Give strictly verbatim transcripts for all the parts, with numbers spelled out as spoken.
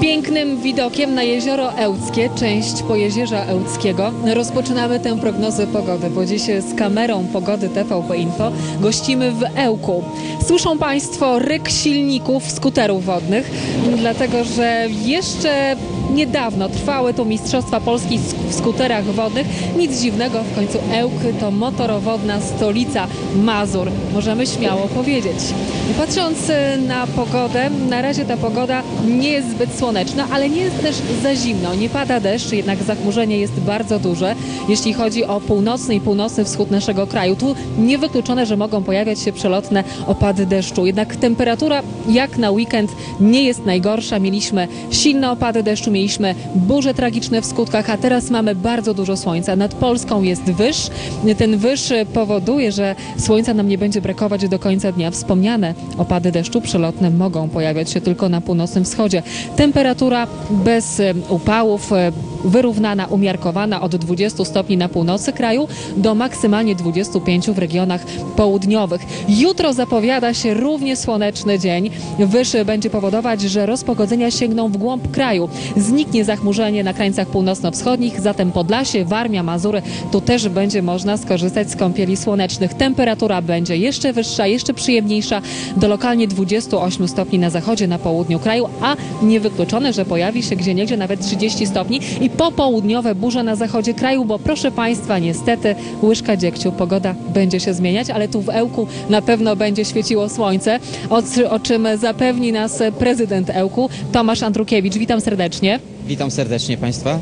Pięknym widokiem na jezioro Ełckie, część Pojezierza Ełckiego, rozpoczynamy tę prognozę pogody, bo dziś z kamerą pogody T V P Info gościmy w Ełku. Słyszą Państwo ryk silników skuterów wodnych, dlatego że jeszcze niedawno trwały tu Mistrzostwa Polski w skuterach wodnych. Nic dziwnego, w końcu Ełk to motorowodna stolica Mazur, możemy śmiało powiedzieć. Patrząc na pogodę, na razie ta pogoda nie jest zbyt słoneczna, ale nie jest też za zimno. Nie pada deszcz, jednak zachmurzenie jest bardzo duże, jeśli chodzi o północny i północny wschód naszego kraju. Tu niewykluczone, że mogą pojawiać się przelotne opady deszczu. Jednak temperatura jak na weekend nie jest najgorsza. Mieliśmy silne opady deszczu, mieliśmy burze tragiczne w skutkach, a teraz mamy bardzo dużo słońca. Nad Polską jest wyż. Ten wyż powoduje, że słońca nam nie będzie brakować do końca dnia. Wspomniane opady deszczu przelotne mogą pojawiać się tylko na północnym wschodzie. Temperatura bez upałów, wyrównana, umiarkowana od dwudziestu stopni na północy kraju do maksymalnie dwudziestu pięciu w regionach południowych. Jutro zapowiada się równie słoneczny dzień. Wyż będzie powodować, że rozpogodzenia sięgną w głąb kraju. Zniknie zachmurzenie na krańcach północno-wschodnich, zatem Podlasie, Warmia, Mazury, tu też będzie można skorzystać z kąpieli słonecznych. Temperatura będzie jeszcze wyższa, jeszcze przyjemniejsza, do lokalnie dwudziestu ośmiu stopni na zachodzie, na południu kraju, a niewykluczone, że pojawi się gdzieniegdzie nawet trzydzieści stopni i popołudniowe burze na zachodzie kraju, bo proszę Państwa, niestety łyżka dziegciu, pogoda będzie się zmieniać, ale tu w Ełku na pewno będzie świeciło słońce, o, o czym zapewni nas prezydent Ełku, Tomasz Andrukiewicz. Witam serdecznie. Witam serdecznie Państwa.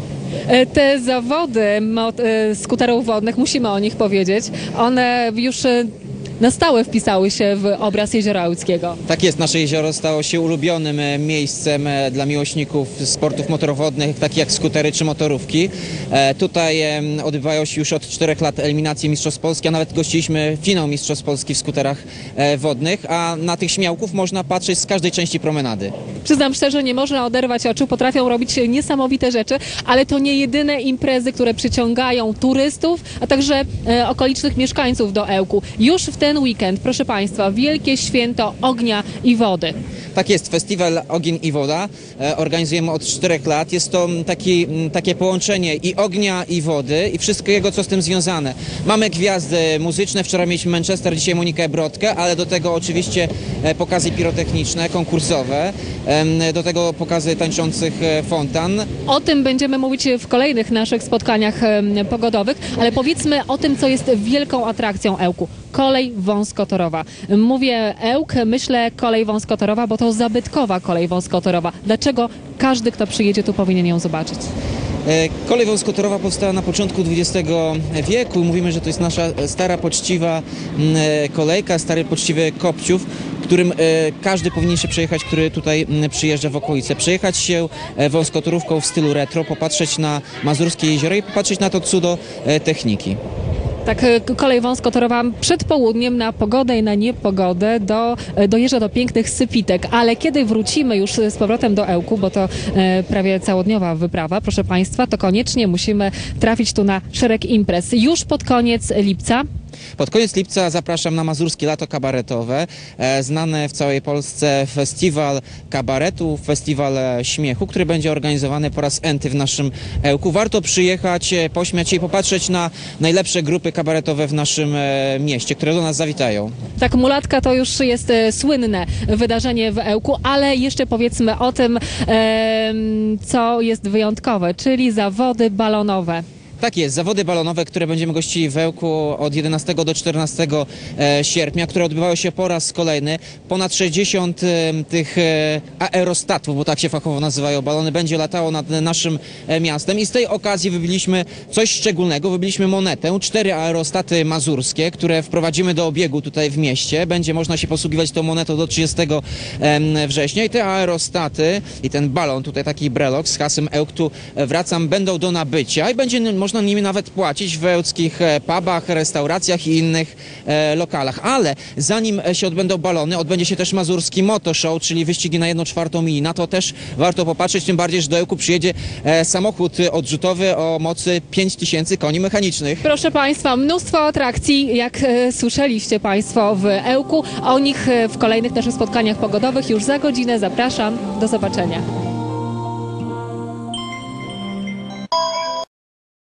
Te zawody skuterów wodnych, musimy o nich powiedzieć, one już na stałe wpisały się w obraz Jeziora Ełckiego. Tak jest, nasze jezioro stało się ulubionym miejscem dla miłośników sportów motorowodnych, takich jak skutery czy motorówki. Tutaj odbywają się już od czterech lat eliminacje Mistrzostw Polski, a nawet gościliśmy finał Mistrzostw Polski w skuterach wodnych, a na tych śmiałków można patrzeć z każdej części promenady. Przyznam szczerze, nie można oderwać oczu, potrafią robić niesamowite rzeczy, ale to nie jedyne imprezy, które przyciągają turystów, a także e, okolicznych mieszkańców do Ełku. Już w ten weekend, proszę Państwa, wielkie święto ognia i wody. Tak jest, festiwal Ogień i Woda e, organizujemy od czterech lat. Jest to taki, takie połączenie i ognia, i wody, i wszystkiego, co z tym związane. Mamy gwiazdy muzyczne, wczoraj mieliśmy Manchester, dzisiaj Monikę Brodkę, ale do tego oczywiście e, pokazy pirotechniczne, konkursowe, e, do tego pokazy tańczących e, fontan. O tym będziemy mówić w kolejnych naszych spotkaniach e, pogodowych, ale powiedzmy o tym, co jest wielką atrakcją Ełku. Kolej wąskotorowa. Mówię Ełk, myślę kolej wąskotorowa, bo to zabytkowa kolej wąskotorowa. Dlaczego każdy, kto przyjedzie tu, powinien ją zobaczyć? Kolej wąskotorowa powstała na początku dwudziestego wieku. Mówimy, że to jest nasza stara, poczciwa kolejka, stary, poczciwy Kopciów, którym każdy powinien się przejechać, który tutaj przyjeżdża w okolice. Przejechać się wąskotorówką w stylu retro, popatrzeć na mazurskie jezioro i popatrzeć na to cudo techniki. Tak, kolej wąskotorowa przed południem na pogodę i na niepogodę do, dojeżdża do pięknych Sypitek, ale kiedy wrócimy już z powrotem do Ełku, bo to e, prawie całodniowa wyprawa, proszę Państwa, to koniecznie musimy trafić tu na szereg imprez. Już pod koniec lipca. Pod koniec lipca zapraszam na Mazurskie Lato Kabaretowe, e, znany w całej Polsce festiwal kabaretu, festiwal śmiechu, który będzie organizowany po raz enty w naszym Ełku. Warto przyjechać, pośmiać się i popatrzeć na najlepsze grupy kabaretowe w naszym e, mieście, które do nas zawitają. Tak, Mulatka to już jest e, słynne wydarzenie w Ełku, ale jeszcze powiedzmy o tym, e, co jest wyjątkowe, czyli zawody balonowe. Tak jest, zawody balonowe, które będziemy gościli w Ełku od jedenastego do czternastego sierpnia, które odbywają się po raz kolejny. Ponad sześćdziesiąt tych aerostatów, bo tak się fachowo nazywają balony, będzie latało nad naszym miastem i z tej okazji wybiliśmy coś szczególnego, wybiliśmy monetę, cztery aerostaty mazurskie, które wprowadzimy do obiegu tutaj w mieście. Będzie można się posługiwać tą monetą do trzydziestego września i te aerostaty i ten balon, tutaj taki brelok z hasłem Ełk tu wracam, będą do nabycia i będzie można nimi nawet płacić w ełckich pubach, restauracjach i innych e, lokalach. Ale zanim się odbędą balony, odbędzie się też mazurski motoshow, czyli wyścigi na jedną czwartą mili. Na to też warto popatrzeć, tym bardziej, że do Ełku przyjedzie e, samochód odrzutowy o mocy pięć tysięcy koni mechanicznych. Proszę Państwa, mnóstwo atrakcji, jak e, słyszeliście Państwo w Ełku. O nich w kolejnych naszych spotkaniach pogodowych już za godzinę. Zapraszam. Do zobaczenia.